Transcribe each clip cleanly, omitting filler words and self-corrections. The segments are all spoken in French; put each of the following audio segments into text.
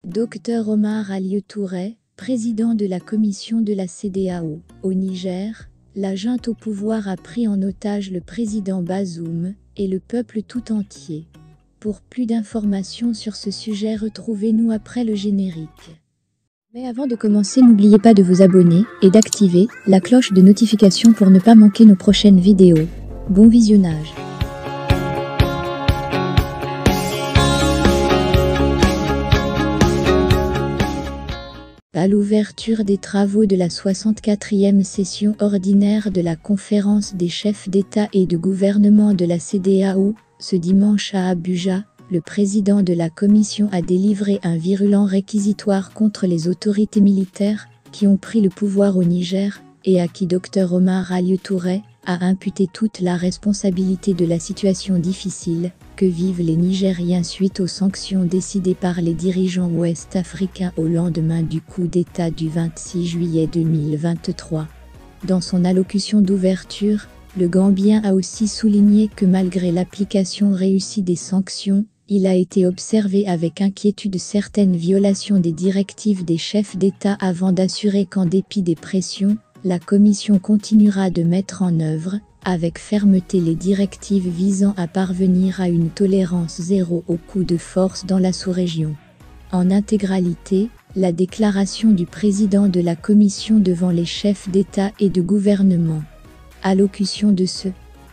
Dr Omar Alieu Touré, président de la commission de la CEDEAO. Au Niger, la junte au pouvoir a pris en otage le président Bazoum et le peuple tout entier. Pour plus d'informations sur ce sujet, retrouvez-nous après le générique. Mais avant de commencer, n'oubliez pas de vous abonner et d'activer la cloche de notification pour ne pas manquer nos prochaines vidéos. Bon visionnage. À l'ouverture des travaux de la 64e session ordinaire de la Conférence des chefs d'État et de gouvernement de la CEDEAO, ce dimanche à Abuja, le président de la Commission a délivré un virulent réquisitoire contre les autorités militaires qui ont pris le pouvoir au Niger et à qui Dr Omar Alieu Touré a imputé toute la responsabilité de la situation difficile que vivent les Nigériens suite aux sanctions décidées par les dirigeants ouest-africains au lendemain du coup d'État du 26 juillet 2023. Dans son allocution d'ouverture, le Gambien a aussi souligné que malgré l'application réussie des sanctions, il a été observé avec inquiétude certaines violations des directives des chefs d'État avant d'assurer qu'en dépit des pressions, la Commission continuera de mettre en œuvre, avec fermeté, les directives visant à parvenir à une tolérance zéro au coup de force dans la sous-région. En intégralité, la déclaration du président de la Commission devant les chefs d'État et de gouvernement. Allocution de ce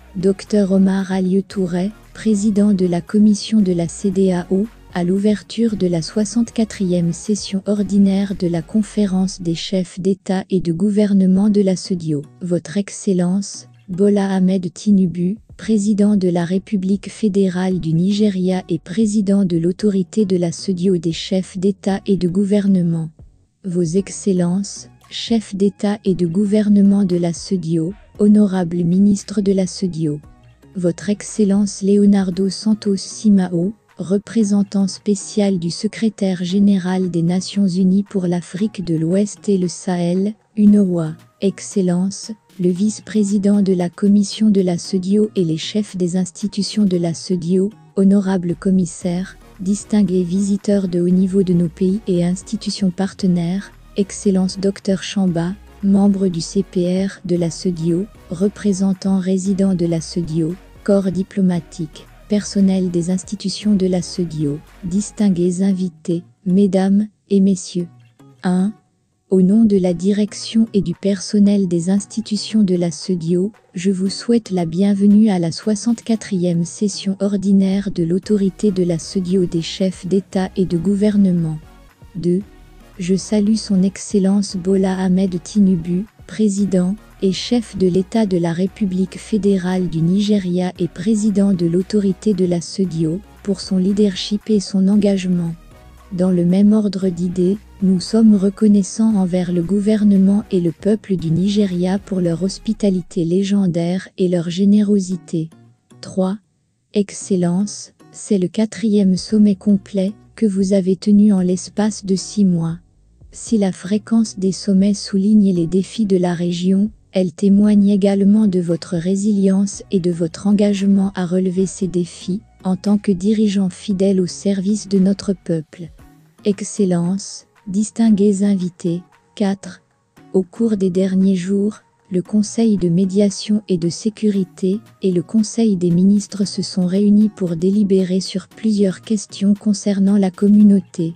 Dr Omar Alieu Touré, président de la Commission de la CEDEAO, à l'ouverture de la 64e session ordinaire de la Conférence des chefs d'État et de gouvernement de la CEDEAO. Votre Excellence, Bola Ahmed Tinubu, président de la République fédérale du Nigeria et président de l'autorité de la CEDEAO des chefs d'État et de gouvernement. Vos Excellences, chefs d'État et de gouvernement de la CEDEAO, honorables ministres de la CEDEAO. Votre Excellence Leonardo Santos Simao, représentant spécial du secrétaire général des Nations Unies pour l'Afrique de l'Ouest et le Sahel, UNOWA. Excellence, le vice-président de la Commission de la CEDEAO et les chefs des institutions de la CEDEAO, honorables commissaires, distingués visiteurs de haut niveau de nos pays et institutions partenaires, Excellence Dr Chamba, membre du CPR de la CEDEAO, représentant résident de la CEDEAO, corps diplomatique, personnel des institutions de la CEDEAO, distingués invités, mesdames et messieurs. 1. Au nom de la direction et du personnel des institutions de la CEDEAO, je vous souhaite la bienvenue à la 64e session ordinaire de l'autorité de la CEDEAO des chefs d'État et de gouvernement. 2. Je salue son Excellence Bola Ahmed Tinubu, président et chef de l'État de la République fédérale du Nigeria et président de l'autorité de la CEDEAO, pour son leadership et son engagement. Dans le même ordre d'idées, nous sommes reconnaissants envers le gouvernement et le peuple du Nigeria pour leur hospitalité légendaire et leur générosité. 3. Excellence, c'est le 4e sommet complet que vous avez tenu en l'espace de 6 mois. Si la fréquence des sommets souligne les défis de la région, elle témoigne également de votre résilience et de votre engagement à relever ces défis, en tant que dirigeant fidèle au service de notre peuple. Excellences, distingués invités. 4. Au cours des derniers jours, le Conseil de médiation et de sécurité et le Conseil des ministres se sont réunis pour délibérer sur plusieurs questions concernant la communauté.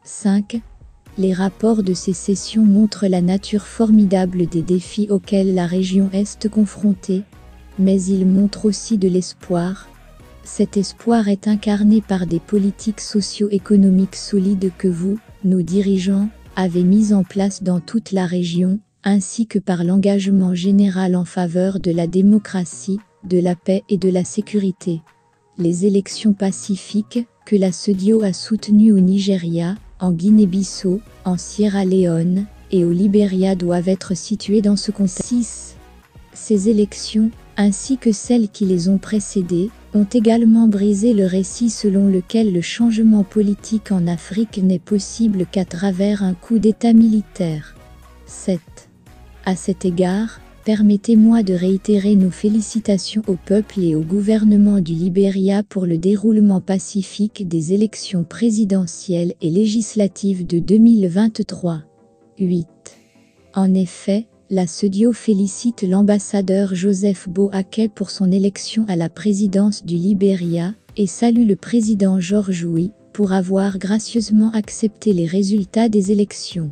5. Les rapports de ces sessions montrent la nature formidable des défis auxquels la région est confrontée, mais ils montrent aussi de l'espoir. Cet espoir est incarné par des politiques socio-économiques solides que vous, nos dirigeants, avez mises en place dans toute la région, ainsi que par l'engagement général en faveur de la démocratie, de la paix et de la sécurité. Les élections pacifiques, que la CEDEAO a soutenues au Nigeria, en Guinée-Bissau, en Sierra Leone et au Libéria doivent être situées dans ce contexte. 6. Ces élections, ainsi que celles qui les ont précédées, ont également brisé le récit selon lequel le changement politique en Afrique n'est possible qu'à travers un coup d'État militaire. 7. À cet égard, permettez-moi de réitérer nos félicitations au peuple et au gouvernement du Libéria pour le déroulement pacifique des élections présidentielles et législatives de 2023. 8. En effet, la CEDEAO félicite l'ambassadeur Joseph Boakai pour son élection à la présidence du Libéria et salue le président George Weah pour avoir gracieusement accepté les résultats des élections.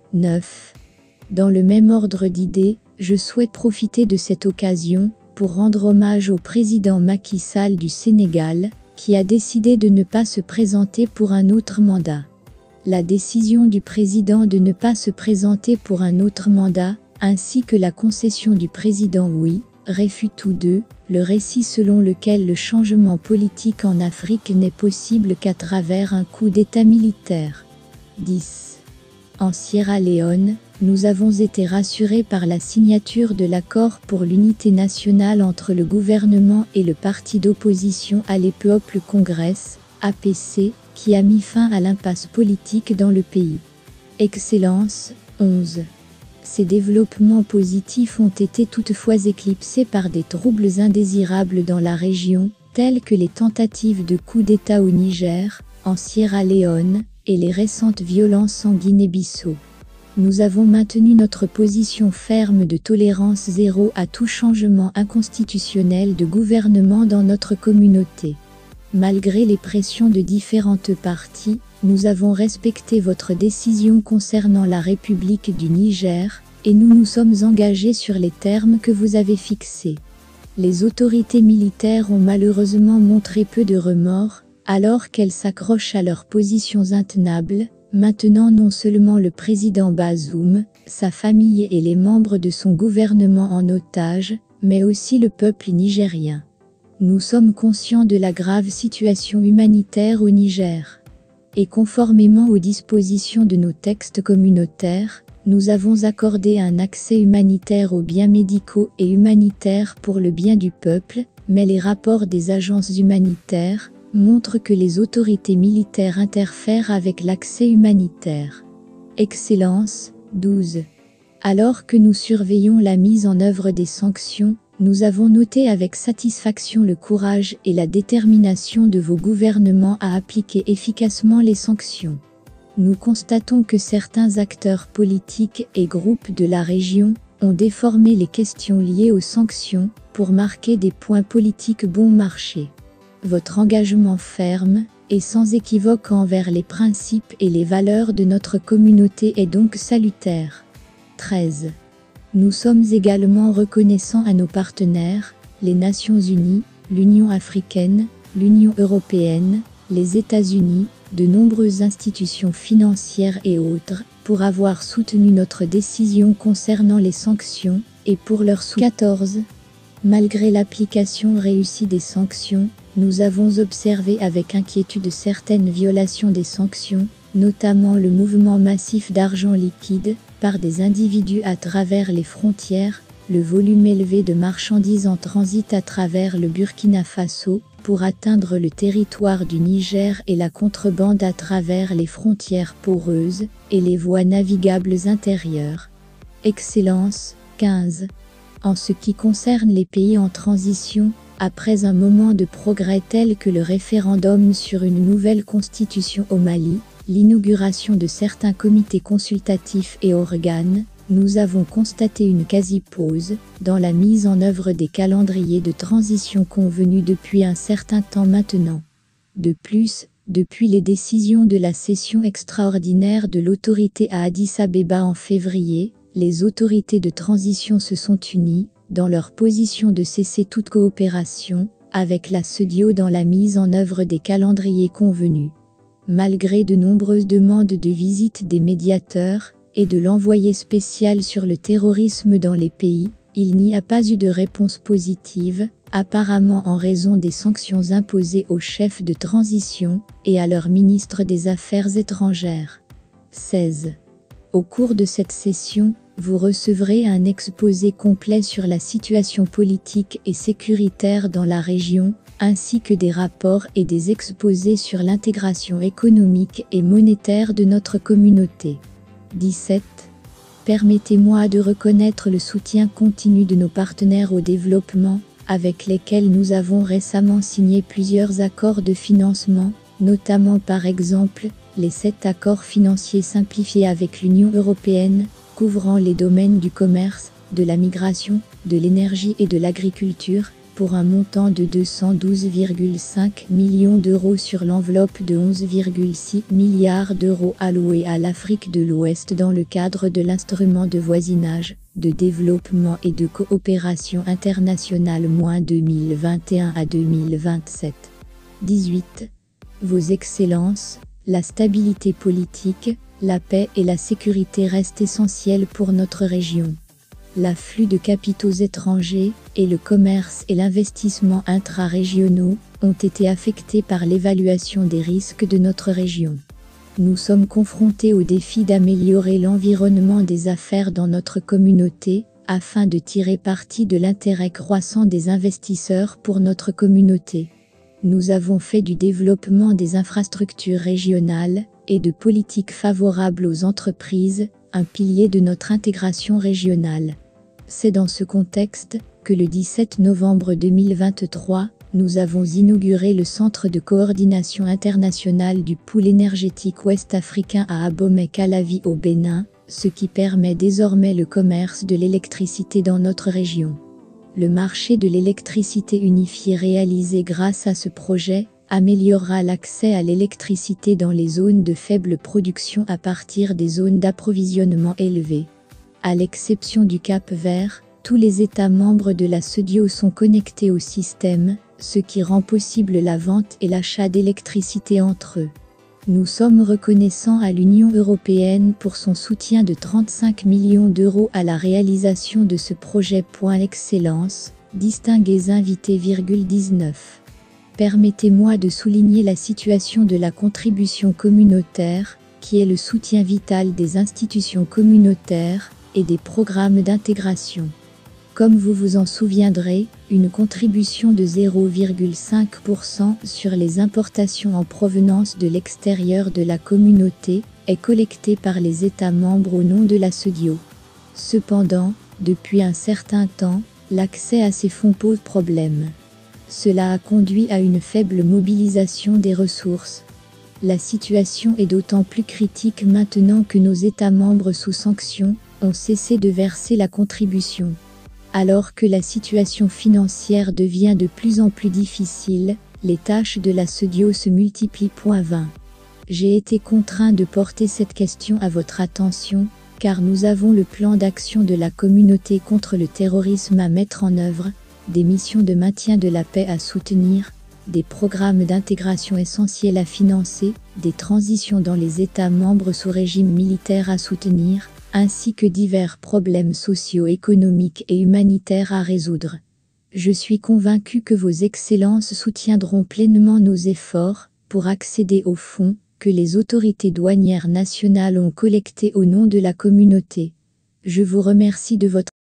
9. Dans le même ordre d'idées, je souhaite profiter de cette occasion pour rendre hommage au président Macky Sall du Sénégal, qui a décidé de ne pas se présenter pour un autre mandat. La décision du président de ne pas se présenter pour un autre mandat, ainsi que la concession du président Weah, réfutent tous deux le récit selon lequel le changement politique en Afrique n'est possible qu'à travers un coup d'État militaire. 10. En Sierra Leone, nous avons été rassurés par la signature de l'accord pour l'unité nationale entre le gouvernement et le parti d'opposition Allié Peuple Congress, APC, qui a mis fin à l'impasse politique dans le pays. Excellence, 11. Ces développements positifs ont été toutefois éclipsés par des troubles indésirables dans la région, tels que les tentatives de coup d'État au Niger, en Sierra Leone, et les récentes violences en Guinée-Bissau. Nous avons maintenu notre position ferme de tolérance zéro à tout changement inconstitutionnel de gouvernement dans notre communauté. Malgré les pressions de différentes parties, nous avons respecté votre décision concernant la République du Niger, et nous nous sommes engagés sur les termes que vous avez fixés. Les autorités militaires ont malheureusement montré peu de remords, alors qu'elles s'accrochent à leurs positions intenables, maintenant non seulement le président Bazoum, sa famille et les membres de son gouvernement en otage, mais aussi le peuple nigérien. Nous sommes conscients de la grave situation humanitaire au Niger. Et conformément aux dispositions de nos textes communautaires, nous avons accordé un accès humanitaire aux biens médicaux et humanitaires pour le bien du peuple, mais les rapports des agences humanitaires montrent que les autorités militaires interfèrent avec l'accès humanitaire. Excellence, 12. Alors que nous surveillons la mise en œuvre des sanctions, nous avons noté avec satisfaction le courage et la détermination de vos gouvernements à appliquer efficacement les sanctions. Nous constatons que certains acteurs politiques et groupes de la région ont déformé les questions liées aux sanctions pour marquer des points politiques bon marché. Votre engagement ferme et sans équivoque envers les principes et les valeurs de notre communauté est donc salutaire. 13. Nous sommes également reconnaissants à nos partenaires, les Nations Unies, l'Union africaine, l'Union européenne, les États-Unis, de nombreuses institutions financières et autres, pour avoir soutenu notre décision concernant les sanctions, et pour leur soutien. 14. Malgré l'application réussie des sanctions, nous avons observé avec inquiétude certaines violations des sanctions, notamment le mouvement massif d'argent liquide, par des individus à travers les frontières, le volume élevé de marchandises en transit à travers le Burkina Faso, pour atteindre le territoire du Niger et la contrebande à travers les frontières poreuses, et les voies navigables intérieures. Excellence, 15. En ce qui concerne les pays en transition, après un moment de progrès tel que le référendum sur une nouvelle constitution au Mali, l'inauguration de certains comités consultatifs et organes, nous avons constaté une quasi-pause dans la mise en œuvre des calendriers de transition convenus depuis un certain temps maintenant. De plus, depuis les décisions de la session extraordinaire de l'autorité à Addis-Abeba en février, les autorités de transition se sont unies, dans leur position de cesser toute coopération, avec la CEDEAO dans la mise en œuvre des calendriers convenus. Malgré de nombreuses demandes de visite des médiateurs, et de l'envoyé spécial sur le terrorisme dans les pays, il n'y a pas eu de réponse positive, apparemment en raison des sanctions imposées aux chefs de transition, et à leur ministre des Affaires étrangères. 16. Au cours de cette session, vous recevrez un exposé complet sur la situation politique et sécuritaire dans la région, ainsi que des rapports et des exposés sur l'intégration économique et monétaire de notre communauté. 17. Permettez-moi de reconnaître le soutien continu de nos partenaires au développement, avec lesquels nous avons récemment signé plusieurs accords de financement, notamment par exemple, les 7 accords financiers simplifiés avec l'Union européenne, couvrant les domaines du commerce, de la migration, de l'énergie et de l'agriculture, pour un montant de 212,5 millions d'euros sur l'enveloppe de 11,6 milliards d'euros alloués à l'Afrique de l'Ouest dans le cadre de l'instrument de voisinage, de développement et de coopération internationale 2021 à 2027. 18. Vos Excellences, la stabilité politique, la paix et la sécurité restent essentielles pour notre région. L'afflux de capitaux étrangers, et le commerce et l'investissement intra-régionaux, ont été affectés par l'évaluation des risques de notre région. Nous sommes confrontés au défi d'améliorer l'environnement des affaires dans notre communauté, afin de tirer parti de l'intérêt croissant des investisseurs pour notre communauté. Nous avons fait du développement des infrastructures régionales, et de politiques favorables aux entreprises, un pilier de notre intégration régionale. C'est dans ce contexte que le 17 novembre 2023, nous avons inauguré le Centre de coordination internationale du pool énergétique ouest-africain à Abomey-Calavi au Bénin, ce qui permet désormais le commerce de l'électricité dans notre région. Le marché de l'électricité unifié réalisé grâce à ce projet améliorera l'accès à l'électricité dans les zones de faible production à partir des zones d'approvisionnement élevées. À l'exception du Cap-Vert, tous les États membres de la CEDEAO sont connectés au système, ce qui rend possible la vente et l'achat d'électricité entre eux. Nous sommes reconnaissants à l'Union européenne pour son soutien de 35 millions d'euros à la réalisation de ce projet. Excellence, distingués invités. 19. Permettez-moi de souligner la situation de la contribution communautaire, qui est le soutien vital des institutions communautaires et des programmes d'intégration. Comme vous vous en souviendrez, une contribution de 0,5% sur les importations en provenance de l'extérieur de la communauté est collectée par les États membres au nom de la CEDEAO. Cependant, depuis un certain temps, l'accès à ces fonds pose problème. Cela a conduit à une faible mobilisation des ressources. La situation est d'autant plus critique maintenant que nos États membres sous sanction ont cessé de verser la contribution. Alors que la situation financière devient de plus en plus difficile, les tâches de la CEDEAO se multiplient. 20. J'ai été contraint de porter cette question à votre attention, car nous avons le plan d'action de la communauté contre le terrorisme à mettre en œuvre, des missions de maintien de la paix à soutenir, des programmes d'intégration essentiels à financer, des transitions dans les États membres sous régime militaire à soutenir, ainsi que divers problèmes socio-économiques et humanitaires à résoudre. Je suis convaincu que vos excellences soutiendront pleinement nos efforts pour accéder aux fonds que les autorités douanières nationales ont collectés au nom de la communauté. Je vous remercie de votre